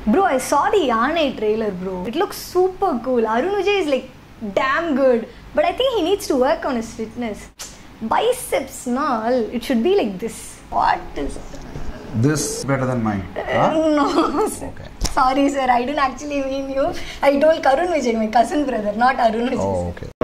Bro, I saw the Yaanai trailer, bro. It looks super cool. Arun Vijay is like damn good. But I think he needs to work on his fitness. Biceps, it should be like this. What is it? This better than mine? No, sir. Okay. Sorry, sir. I didn't actually mean you. I told Arun Vijay, my cousin brother, not Arun Vijay. Oh, okay.